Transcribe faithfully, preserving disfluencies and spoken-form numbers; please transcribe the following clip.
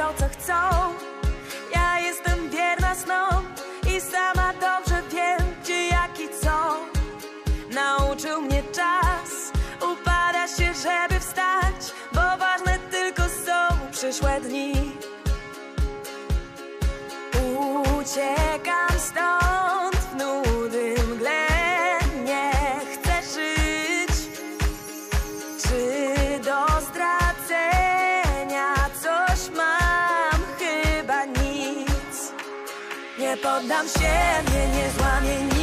robią co chcą. Ja jestem wierna snom i sama dobrze wiem, gdzie, jak i co. Nauczył mnie czas, upada się, żeby wstać, bo ważne tylko są przyszłe dni. Uciekam stąd w nudy mgle, nie chcę żyć. Czy do zdradzenia coś mam? Chyba nic. Nie poddam się, mnie nie złamie nic.